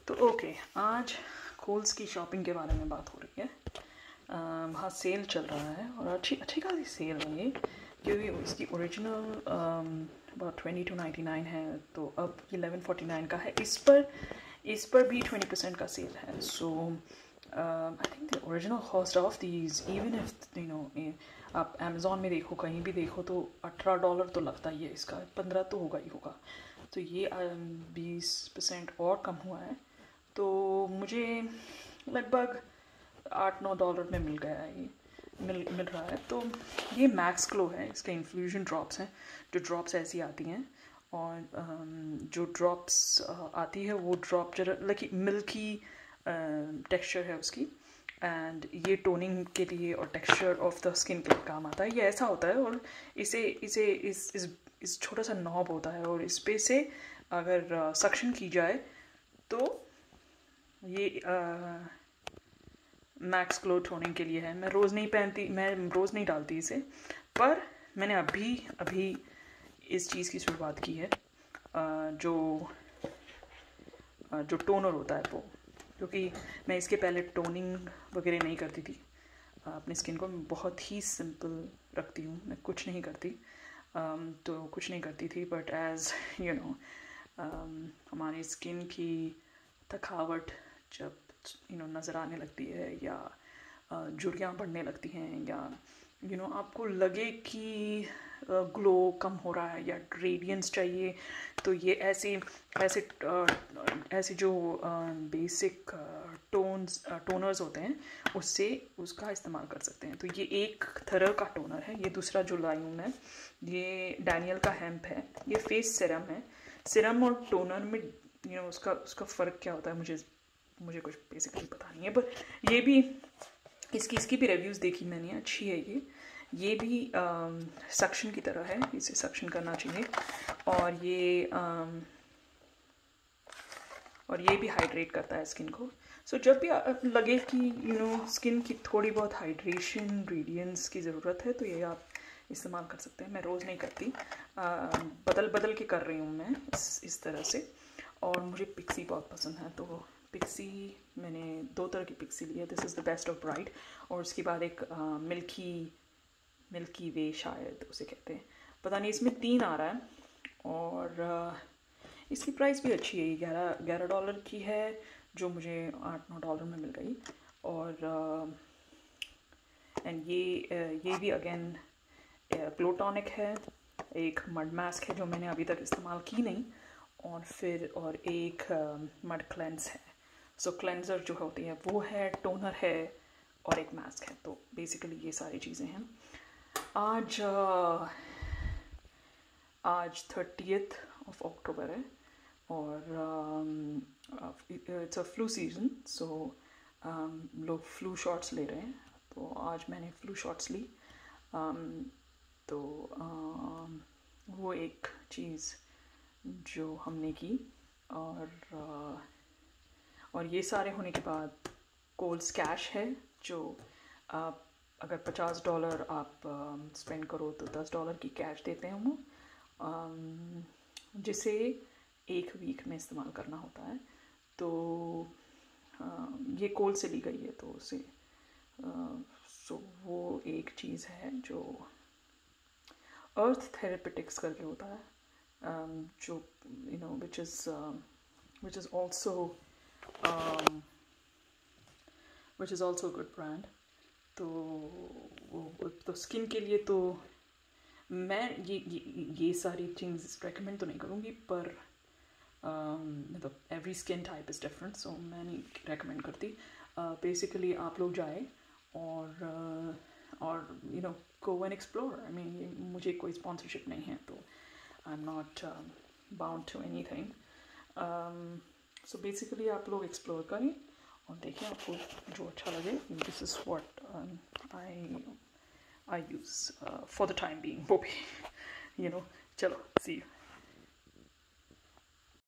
तो ओके, आज कोल्स की शॉपिंग के बारे में बात हो रही है। वहाँ सेल चल रहा है और अच्छी अच्छी खासी सेल है ये, क्योंकि इसकी ओरिजिनल अबाउट 22.99 है, तो अब 11.49 का है। इस पर भी 20% का सेल है। So I think the original cost of these, even if you know आप अमेज़ॉन में देखो, कहीं भी देखो, तो $18 तो लगता ही है इसका, 15 तो होगा ही होगा। तो ये 20% और कम हुआ है, तो मुझे लगभग $8-9 में मिल गया है। ये मिल रहा है। तो ये मैक्स ग्लो है, इसके इन्फ्यूजन ड्रॉप्स हैं, जो ड्रॉप्स ऐसी आती हैं। और जो ड्रॉप्स आती है वो ड्रॉप जरा लाइक मिल्की टेक्सचर है उसकी, एंड ये टोनिंग के लिए और टेक्सचर ऑफ द स्किन के लिए काम आता है। ये ऐसा होता है, और इस छोटा सा नॉब होता है, और इस पे से अगर सक्शन की जाए तो ये मैक्स ग्लो टोनिंग के लिए है। मैं रोज़ नहीं डालती इसे, पर मैंने अभी इस चीज़ की शुरुआत की है, जो टोनर होता है वो, क्योंकि मैं इसके पहले टोनिंग वगैरह नहीं करती थी। अपनी स्किन को मैं बहुत ही सिंपल रखती हूँ, मैं कुछ नहीं करती। तो कुछ नहीं करती थी, बट एज़ यू नो हमारी स्किन की थकावट जब नज़र आने लगती है, या झुर्रियाँ बढ़ने लगती हैं, या आपको लगे कि ग्लो कम हो रहा है या रेडियंस चाहिए, तो ये ऐसे जो बेसिक टोनर्स होते हैं उसका इस्तेमाल कर सकते हैं। तो ये एक तरह का टोनर है। ये दूसरा जो लाई हूँ मैं, ये डैनियल का हेम्प है। ये फेस सीरम है। सीरम और टोनर में उसका फ़र्क क्या होता है मुझे कुछ बेसिकली पता नहीं है, पर ये भी इसकी भी रिव्यूज़ देखी मैंने, अच्छी है ये भी सक्शन की तरह है, इसे सक्शन करना चाहिए। और ये भी हाइड्रेट करता है स्किन को। सो जब भी लगे कि स्किन की थोड़ी बहुत हाइड्रेशन रेडियंस की ज़रूरत है, तो ये आप इस्तेमाल कर सकते हैं। मैं रोज़ नहीं करती, बदल के कर रही हूँ मैं इस तरह से। और मुझे पिक्सी बहुत पसंद है, तो पिक्सी मैंने 2 तरह की पिक्सी ली है। This is the best of bright, और उसके बाद एक मिल्की वे शायद उसे कहते हैं, पता नहीं। इसमें 3 आ रहा है, और इसकी प्राइस भी अच्छी है। $11 की है, जो मुझे $8-9 में मिल गई। और एंड ये भी अगेन ग्लो टॉनिक है। एक मड मास्क है जो मैंने अभी तक इस्तेमाल की नहीं, और एक मड क्लेंस है। सो क्लेंजर जो होती है वो है, टोनर है, और एक मास्क है। तो बेसिकली ये सारी चीज़ें हैं। आज 30th of October है, और it's a flu season, so लोग फ्लू शॉट्स ले रहे हैं। तो आज मैंने फ्लू शॉट्स ली। तो वो एक चीज़ जो हमने की। और ये सारे होने के बाद कोल्स कैश है, जो आप अगर $50 आप स्पेंड करो तो $10 की कैश देते हैं वो, जिसे 1 वीक में इस्तेमाल करना होता है। तो ये कोल से ली गई है, तो उसे सो वो एक चीज़ है जो अर्थ थेरेपेटिक्स करके होता है, जो which is also a good brand। तो स्किन के लिए तो मैं ये सारी चीज़ रेकमेंड तो नहीं करूँगी, पर मतलब every skin type is different, so मैं नहीं रेकमेंड करती। बेसिकली आप लोग जाए और go and explore. I mean, मुझे कोई स्पॉन्सरशिप नहीं है, तो I am not bound to anything. So basically आप लोग एक्सप्लोर करें और देखें आपको जो अच्छा लगे। This is what I use for the time being, वो भी चलो, सी यू।